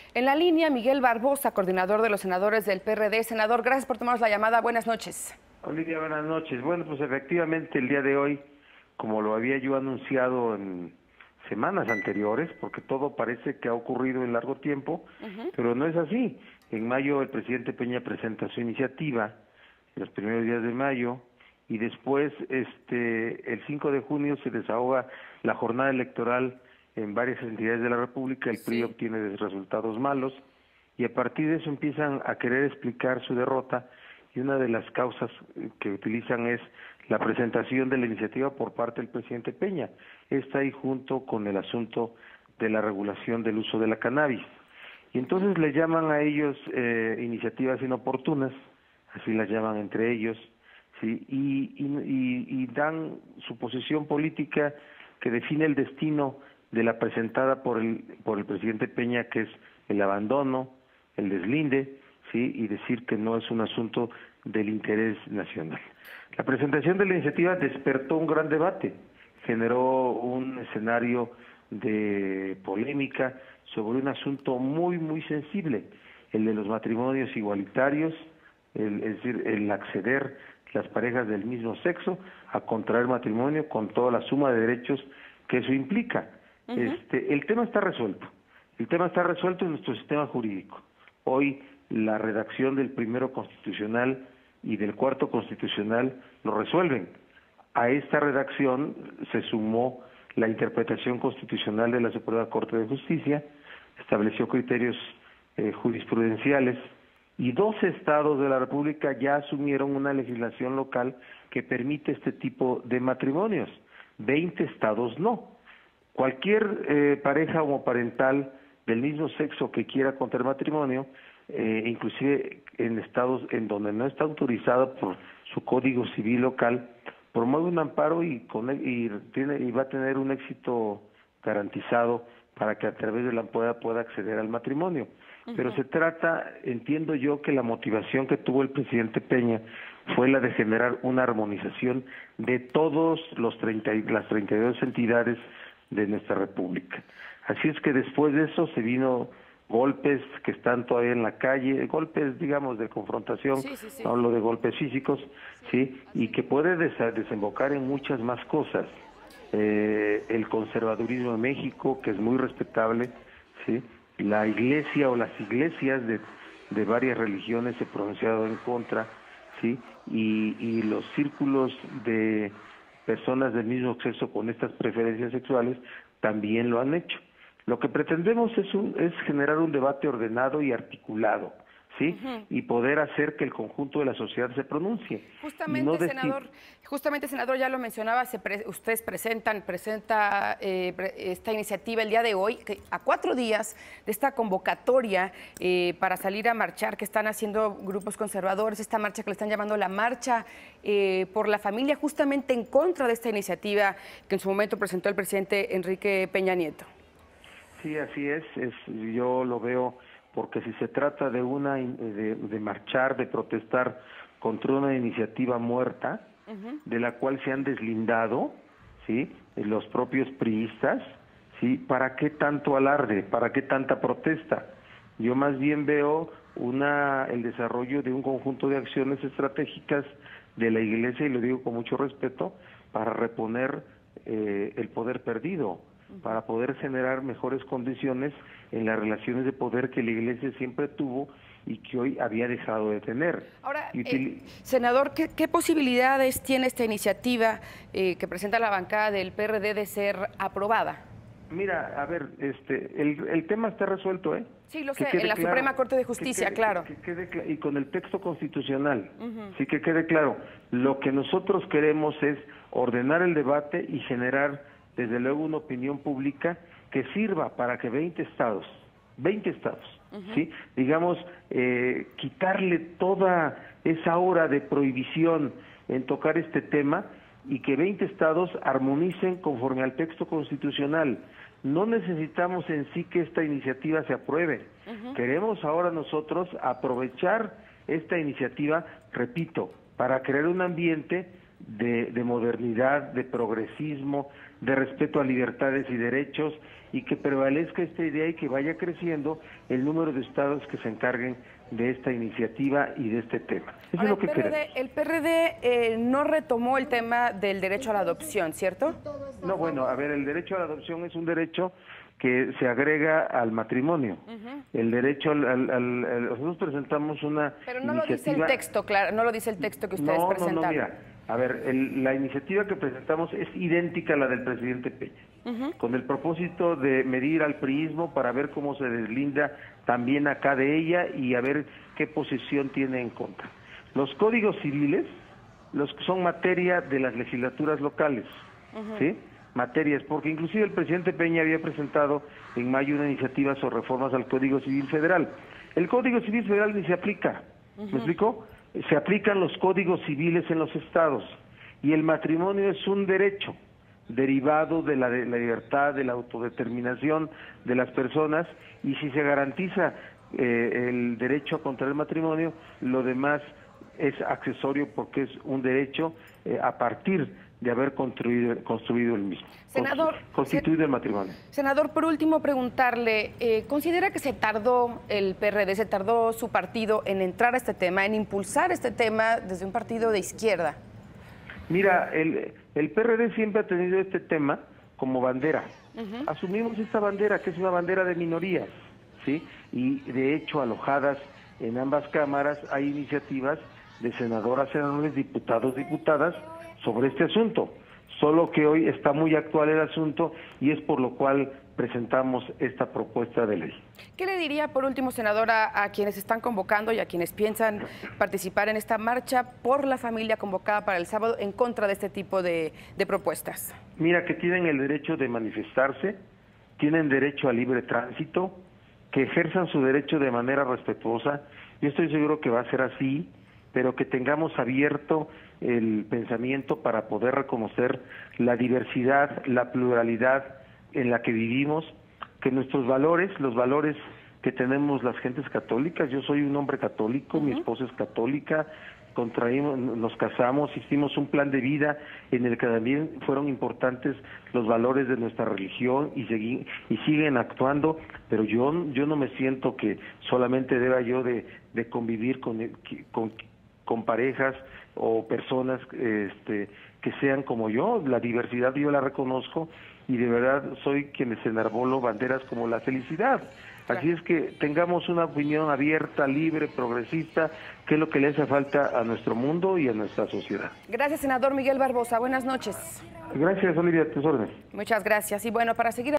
En la línea, Miguel Barbosa, coordinador de los senadores del PRD. Senador, gracias por tomarnos la llamada. Buenas noches. Olivia, buenas noches. Bueno, pues efectivamente el día de hoy, como lo había yo anunciado en semanas anteriores, porque todo parece que ha ocurrido en largo tiempo, pero no es así. En mayo el presidente Peña presenta su iniciativa, en los primeros días de mayo, y después el 5 de junio se desahoga la jornada electoral en varias entidades de la República, el PRI obtiene resultados malos, y a partir de eso empiezan a querer explicar su derrota, y una de las causas que utilizan es la presentación de la iniciativa por parte del presidente Peña. Está ahí junto con el asunto de la regulación del uso de la cannabis. Y entonces le llaman a ellos iniciativas inoportunas, así las llaman entre ellos, ¿sí? y dan su posición política que define el destino de la presentada por el presidente Peña, que es el abandono, el deslinde, ¿sí? Y decir que no es un asunto del interés nacional. La presentación de la iniciativa despertó un gran debate, generó un escenario de polémica sobre un asunto muy sensible, el de los matrimonios igualitarios, es decir, el acceder las parejas del mismo sexo a contraer matrimonio con toda la suma de derechos que eso implica. El tema está resuelto. El tema está resuelto en nuestro sistema jurídico. Hoy la redacción del primero constitucional y del cuarto constitucional lo resuelven. A esta redacción se sumó la interpretación constitucional de la Suprema Corte de Justicia, estableció criterios jurisprudenciales, y 12 estados de la República ya asumieron una legislación local que permite este tipo de matrimonios. 20 estados no. Cualquier pareja homoparental del mismo sexo que quiera contraer matrimonio, inclusive en estados en donde no está autorizado por su código civil local, promueve un amparo y va a tener un éxito garantizado para que a través de la amparo pueda acceder al matrimonio. Pero se trata, entiendo yo, que la motivación que tuvo el presidente Peña fue la de generar una armonización de todos las 32 entidades de nuestra república. Así es que después de eso se vino golpes que están todavía en la calle, golpes, digamos, de confrontación, no hablo de golpes físicos, sí, y que puede desembocar en muchas más cosas. El conservadurismo en México, que es muy respetable, sí, la iglesia o las iglesias de varias religiones se pronunciaron en contra, sí, y los círculos de personas del mismo sexo con estas preferencias sexuales también lo han hecho. Lo que pretendemos es generar un debate ordenado y articulado, ¿sí? Y poder hacer que el conjunto de la sociedad se pronuncie. Justamente, senador, ya lo mencionaba, ustedes presenta esta iniciativa el día de hoy, que a 4 días de esta convocatoria para salir a marchar que están haciendo grupos conservadores, esta marcha que le están llamando la Marcha por la Familia, justamente en contra de esta iniciativa que en su momento presentó el presidente Enrique Peña Nieto. Sí, así es, yo lo veo, porque si se trata de marchar, de protestar contra una iniciativa muerta, de la cual se han deslindado, ¿sí?, los propios priistas, ¿sí?, ¿para qué tanto alarde? ¿Para qué tanta protesta? Yo más bien veo el desarrollo de un conjunto de acciones estratégicas de la Iglesia, y lo digo con mucho respeto, para reponer el poder perdido, para poder generar mejores condiciones en las relaciones de poder que la Iglesia siempre tuvo y que hoy había dejado de tener. Ahora, senador, ¿qué posibilidades tiene esta iniciativa que presenta la bancada del PRD de ser aprobada? Mira, a ver, el tema está resuelto, ¿eh? Sí, lo sé, en la Suprema Corte de Justicia, claro. Y con el texto constitucional, sí, que quede claro. Lo que nosotros queremos es ordenar el debate y generar, desde luego, una opinión pública que sirva para que 20 estados, ¿sí?, digamos, quitarle toda esa hora de prohibición en tocar este tema, y que 20 estados armonicen conforme al texto constitucional. No necesitamos en sí que esta iniciativa se apruebe. Queremos ahora nosotros aprovechar esta iniciativa, repito, para crear un ambiente de modernidad, de progresismo, de respeto a libertades y derechos, y que prevalezca esta idea y que vaya creciendo el número de estados que se encarguen de esta iniciativa y de este tema. Eso es lo que queremos. El PRD no retomó el tema del derecho a la adopción, ¿cierto? No, bueno, a ver, el derecho a la adopción es un derecho que se agrega al matrimonio. El derecho nosotros presentamos una Pero no iniciativa... lo dice el texto, claro, no lo dice el texto que ustedes presentaron. No, mira, a ver, la iniciativa que presentamos es idéntica a la del presidente Peña, con el propósito de medir al priismo para ver cómo se deslinda también acá de ella y a ver qué posición tiene en contra. Los códigos civiles son materia de las legislaturas locales, ¿sí? Materias, porque inclusive el presidente Peña había presentado en mayo una iniciativa sobre reformas al Código Civil Federal. El Código Civil Federal ni se aplica, ¿me explico? Se aplican los códigos civiles en los estados y el matrimonio es un derecho derivado de la libertad, de la autodeterminación de las personas, y si se garantiza el derecho a contraer matrimonio, lo demás es accesorio porque es un derecho a partir de haber construido el mismo, senador, constituido el matrimonio. Senador, por último preguntarle, ¿considera que se tardó el PRD, se tardó su partido en entrar a este tema, en impulsar este tema desde un partido de izquierda? Mira, el PRD siempre ha tenido este tema como bandera. Asumimos esta bandera, que es una bandera de minorías, ¿sí? Y de hecho, alojadas en ambas cámaras, hay iniciativas de senadoras, senadores, diputados, diputadas, sobre este asunto, solo que hoy está muy actual el asunto y es por lo cual presentamos esta propuesta de ley. ¿Qué le diría, por último, senadora, a quienes están convocando y a quienes piensan participar en esta marcha por la familia convocada para el sábado en contra de este tipo de propuestas? Mira, que tienen el derecho de manifestarse, tienen derecho a libre tránsito, que ejerzan su derecho de manera respetuosa. Yo estoy seguro que va a ser así, pero que tengamos abierto el pensamiento para poder reconocer la diversidad, la pluralidad en la que vivimos, que nuestros valores, los valores que tenemos las gentes católicas, yo soy un hombre católico, mi esposa es católica, nos casamos, hicimos un plan de vida en el que también fueron importantes los valores de nuestra religión y siguen actuando, pero yo no me siento que solamente deba yo de convivir con parejas o personas que sean como yo. La diversidad yo la reconozco y de verdad soy quien les enarbolo banderas como la felicidad. Así es que tengamos una opinión abierta, libre, progresista, que es lo que le hace falta a nuestro mundo y a nuestra sociedad. Gracias, senador Miguel Barbosa. Buenas noches. Gracias, Olivia, a tus órdenes. Muchas gracias. Y bueno, para seguir